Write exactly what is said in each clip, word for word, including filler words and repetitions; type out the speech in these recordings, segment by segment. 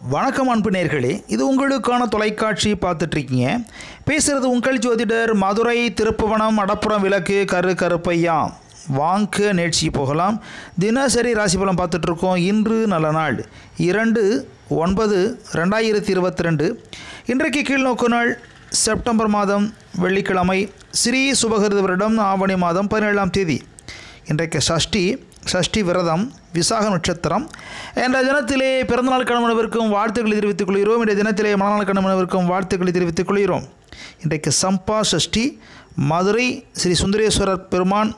வணக்கம் அன்பு நேயர்களே, இது உங்களுக்கான தொலைக்காட்சி பார்த்துட்ருக்கீங்க. பேசுகிறது உங்கள் ஜோதிடர் மதுரை திருப்புவனம் அடப்புறம் விளக்கு கரு கருப்பையா. வாங்க நேர்ச்சி போகலாம். தினசரி ராசி பலன் பார்த்துட்ருக்கோம். இன்று நல்ல நாள் இரண்டு ஒன்பது ரெண்டாயிரத்தி இருபத்தி ரெண்டு. இன்றைக்கு கீழ்நோக்கு நாள் செப்டம்பர் மாதம் வெள்ளிக்கிழமை, ஸ்ரீ சுபகிருத வருடம் ஆவணி மாதம் பதினேழாம் தேதி. இன்றைக்கு சஷ்டி சஷ்டி விரதம், விசாக நட்சத்திரம். என்ற தினத்திலே பிறந்தநாள் கணவனவிற்கும் வாழ்த்துக்களை தெரிவித்துக் கொள்கிறோம். இன்றைய தினத்திலே மணநாள் கணவனவிற்கும் வாழ்த்துக்களை தெரிவித்துக் கொள்கிறோம். இன்றைக்கு சம்பா சஷ்டி. மதுரை ஸ்ரீ சுந்தரேஸ்வரர் பெருமான்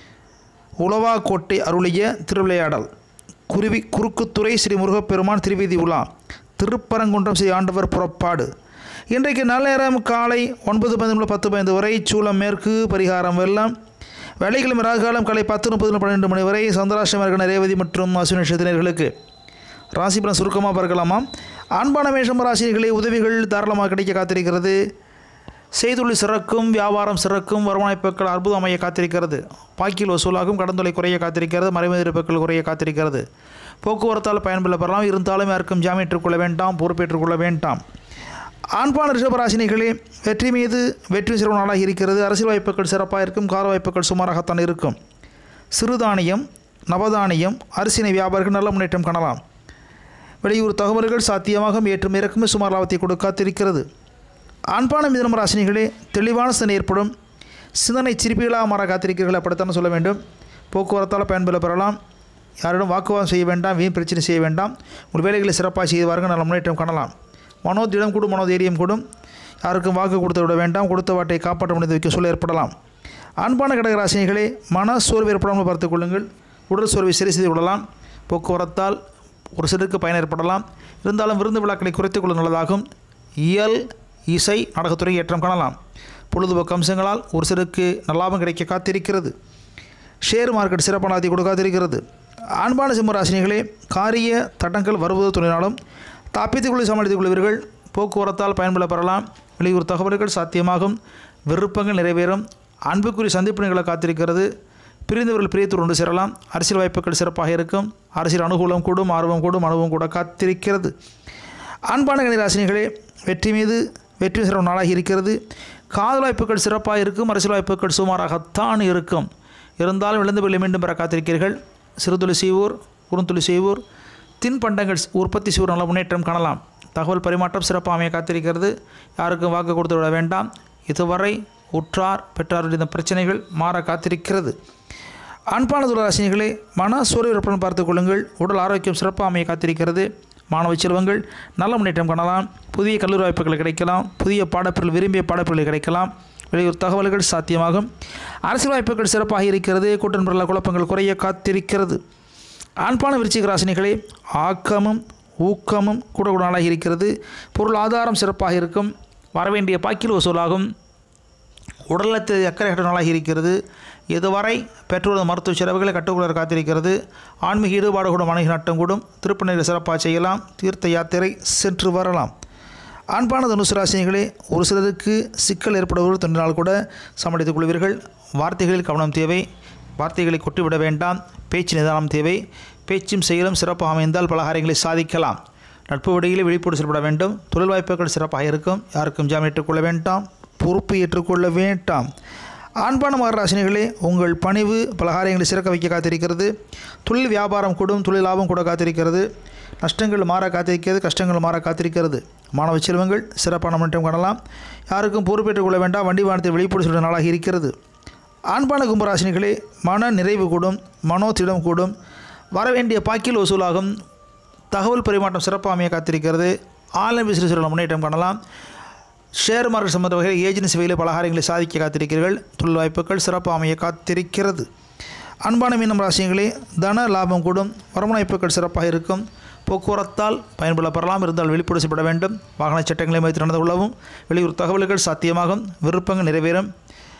உலவாக்கோட்டை அருளிய திருவிளையாடல். குருவி குறுக்குத்துறை ஸ்ரீ முருகப்பெருமான் திருவீதி உலா. திருப்பரங்குன்றம் ஸ்ரீ ஆண்டவர் புறப்பாடு. இன்றைக்கு நல்ல நேரம் காலை ஒன்பது பதினொன்று பத்து பதினைந்து வரை. சூலம் மேற்கு, பரிகாரம் வெள்ளம். வெள்ளிக்கிழமை ராகுகாலம் காலை பத்து முப்பது பன்னெண்டு மணி வரை. சந்திராஷ்டமர்கள் ரேவதி மற்றும் அஸ்வினி நட்சத்திரர்களுக்கு. ராசி பலன் சுருக்கமாக பார்க்கலாமா? அன்பான மேஷம் ராசினிகளே, உதவிகள் தாராளமாக கிடைக்க காத்திருக்கிறது. செய்துள்ளி சிறக்கும், வியாபாரம் சிறக்கும், வருமானப்பொருட்கள் அற்புதம் அமைய காத்திருக்கிறது. பாக்கில் வசூலாகும், கடன் தொலை குறைய காத்திருக்கிறது. மறைமுகப்பொருட்கள் குறைய காத்திருக்கிறது. போக்குவரத்தால் பயன்பெற பெறலாம். இருந்தாலும் யாருக்கும் ஜாமீற்றுக்கொள்ள வேண்டாம், பொறுப்பேற்றுக்கொள்ள வேண்டாம். ஆண்பான ரிஷபராசினிகளே, வெற்றி மீது வெற்றி சிறப்பு நாளாக இருக்கிறது. அரசியல் வாய்ப்புகள் சிறப்பாக இருக்கும். கால வாய்ப்புகள் சுமாராகத்தான் இருக்கும். சிறுதானியம், நவதானியம், அரிசினை வியாபாரிகள் நல்ல முன்னேற்றம் காணலாம். வெளியூர் தகவல்கள் சாத்தியமாக ஏற்றும் இறக்குமே சுமார் லாபத்தை கொடுக்க காத்திருக்கிறது. ஆண்பான மிதுனம் ராசினிகளே, தெளிவான சிந்தனை ஏற்படும். சிந்தனை சிரிப்புகளாக மாற காத்திருக்கிறீர்கள், அப்படித்தானே சொல்ல வேண்டும். போக்குவரத்தால் பயன்பெற பெறலாம். யாரிடம் வாக்குவாதம் செய்ய வேண்டாம், வீண் பிரச்சனை செய்ய வேண்டாம். உங்கள் வேலைகளை சிறப்பாக செய்வார்கள், நல்ல முன்னேற்றம் காணலாம். மனோதிடம் கூடும், மனோதைரியம் கூடும். யாருக்கும் வாக்கு கொடுத்து விட வேண்டாம். கொடுத்த வாட்டை காப்பாற்ற முடிந்து வைக்க சொல்ல ஏற்படலாம். அன்பான கடகராசினிகளே, மன சோர்வு ஏற்படாமல் பார்த்துக் கொள்ளுங்கள். உடல் சோர்வை சரி செய்து விடலாம். போக்குவரத்தால் ஒரு சிலருக்கு பயன் ஏற்படலாம். இருந்தாலும் விருந்து விழாக்களை குறைத்துக் கொள்ள நல்லதாகும். இயல், இசை, நாடகத்துறை ஏற்றம் காணலாம். பொழுதுபோக்கு அம்சங்களால் ஒரு சிலருக்கு நல்லாபம் கிடைக்க காத்திருக்கிறது. ஷேர் மார்க்கெட் சிறப்பான ஆதி கொடுக்க காத்திருக்கிறது. அன்பான சிம்மராசினிகளே, காரிய தடங்கள் வருவது துணினாலும் தாப்பித்துக்குள்ளே சமாளித்துக் கொள்வீர்கள். போக்குவரத்தால் பயன்பெற பெறலாம். வெளியூர் தகவல்கள் சாத்தியமாகும். விருப்பங்கள் நிறைவேறும். அன்புக்குரிய சந்திப்பு நிகழ காத்திருக்கிறது. பிரிந்தவர்கள் பிரியத்தோடு ஒன்று சேரலாம். அரசியல் வாய்ப்புகள் சிறப்பாக இருக்கும். அரசியல் அனுகூலம் கூடும், ஆர்வம் கூடும், அனுபவம் கூட காத்திருக்கிறது. அன்பான கன்னிராசினிகளே, வெற்றி மீது வெற்றி சிறப்பு நாளாகி இருக்கிறது. காதல் வாய்ப்புகள் சிறப்பாக இருக்கும். அரசியல் வாய்ப்புகள் சுமாராகத்தான் இருக்கும். இருந்தாலும் இழந்து வெள்ளி மீண்டும் பெற காத்திருக்கிறீர்கள். சிறுதுளி செய்வோர், குறுந்துளி செய்வோர், தின்பண்டங்கள் உற்பத்தி செய்வோர் நல்ல முன்னேற்றம் காணலாம். தகவல் பரிமாற்றம் சிறப்பாக அமைய காத்திருக்கிறது. யாருக்கும் வாக்கு கொடுத்து விட வேண்டாம். இதுவரை உற்றார் பெற்றார் இந்த பிரச்சனைகள் மாற காத்திருக்கிறது. அன்பான துளராசினிகளே, மன சோர்வு பார்த்துக் கொள்ளுங்கள். உடல் ஆரோக்கியம் சிறப்பாக அமைய காத்திருக்கிறது. மாணவ செல்வங்கள் நல்ல முன்னேற்றம் காணலாம். புதிய கல்லூரி வாய்ப்புகள் கிடைக்கலாம். புதிய பாடப்பிரிவுகள், விரும்பிய பாடப்பிரிவுகள் கிடைக்கலாம். வெளியூர் தகவல்கள் சாத்தியமாகும். அரசியல் வாய்ப்புகள் சிறப்பாக இருக்கிறது. கூட்டன்புற குழப்பங்கள் குறைய காத்திருக்கிறது. ஆண்பான விருச்சிக ராசினிகளே, ஆக்கமும் ஊக்கமும் கூட கூட நாளாக இருக்கிறது. பொருள் ஆதாரம் சிறப்பாக இருக்கும். வரவேண்டிய பாக்கில் வசூலாகும். உடல்நலத்தில் அக்கறை நாளாக இருக்கிறது. இதுவரை பெற்றோர் மருத்துவ செலவுகளை கட்டுக்குள்ள காத்திருக்கிறது. ஆன்மீக ஈடுபாடு கூட மனைவி நட்டம் கூடும். திருப்பணிகளை சிறப்பாக செய்யலாம். தீர்த்த யாத்திரை சென்று வரலாம். ஆண்பான தனுசு ராசினிகளே, ஒரு சிலருக்கு சிக்கல் ஏற்படுவது தொண்டினால் கூட சமாளித்துக் கொள்வீர்கள். வார்த்தைகளில் கவனம் தேவை. வார்த்தைகளை கொட்டிவிட வேண்டாம். பேச்சு நிதானம் தேவை. பேச்சும் செயலும் சிறப்பாக அமைந்தால் பல காரியங்களை சாதிக்கலாம். நட்பு வழியிலே விழிப்போடு செயல்பட வேண்டும். தொழில் வாய்ப்புகள் சிறப்பாக இருக்கும். யாருக்கும் ஜாமீன் ஏற்றுக்கொள்ள வேண்டாம், பொறுப்பு ஏற்றுக்கொள்ள வேண்டாம். ஆண்பான மகராசினிகளே, உங்கள் பணிவு பல காரியங்களை சிறக்க வைக்க காத்திருக்கிறது. தொழில் வியாபாரம் கூடும். தொழில் லாபம் கூட காத்திருக்கிறது. நஷ்டங்கள் மாற காத்திருக்கிறது. கஷ்டங்கள் மாற காத்திருக்கிறது. மாணவ செல்வங்கள் சிறப்பான முன்னேற்றம் காணலாம். யாருக்கும் பொறுப்பேற்றுக் கொள்ள வேண்டாம். வண்டி வாகனத்தை வெளிப்படு சொல்கிற நாளாக இருக்கிறது. ஆண்பான கும்பராசினிகளே, மன நிறைவு கூடும். மனோதிடம் கூடும். வரவேண்டிய பாக்கில் வசூலாகும். தகவல் பரிமாற்றம் சிறப்பாக அமைய காத்திருக்கிறது. ஆன்லைன் பிசினஸ் முன்னேற்றம் காணலாம். ஷேர் மார்க்கெட் சம்பந்த வகையில் ஏஜென்சி வகையில் பலகாரங்களை சாதிக்க காத்திருக்கிறீர்கள். தொழில் வாய்ப்புகள் சிறப்பாக அமைய காத்திருக்கிறது. அன்பான மீனம் ராசிகளே, தன லாபம் கூடும். வருமான வாய்ப்புகள் சிறப்பாக இருக்கும். போக்குவரத்தால் பயன்பெற பெறலாம். இருந்தால் வெளிப்படு செய்யப்பட வேண்டும். வாகன சட்டங்களை வைத்து நடந்து கொள்ளவும். வெளியூர் தகவல்கள் சாத்தியமாகும். விருப்பங்கள் நிறைவேறும்.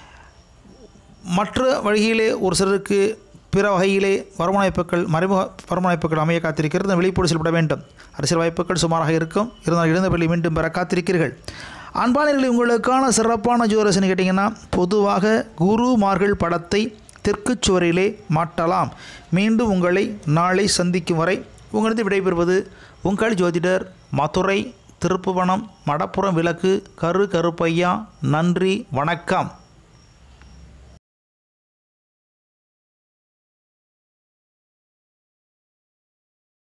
மற்ற வழியிலே ஒரு சிலருக்கு பிற வகையிலே வருமான வாய்ப்புகள், மறைமுக வருமான வாய்ப்புகள் அமைய காத்திருக்கிறது. வெளிப்போடு செயல்பட வேண்டும். அரசியல் வாய்ப்புகள் சுமாராக இருக்கும். இருந்தால் இழந்த பள்ளி மீண்டும் பெற காத்திருக்கிறீர்கள். அன்பானவர்களே, உங்களுக்கான சிறப்பான ஜோதிடர்னு கேட்டிங்கன்னா, பொதுவாக குருமார்கள் படத்தை தெற்கு சுவரிலே மாட்டலாம். மீண்டும் உங்களை நாளை சந்திக்கும் வரை உங்களது விடைபெறுவது உங்கள் ஜோதிடர் மதுரை திருப்புவனம் மடப்புறம் விளக்கு கரு கருப்பையா. நன்றி, வணக்கம்.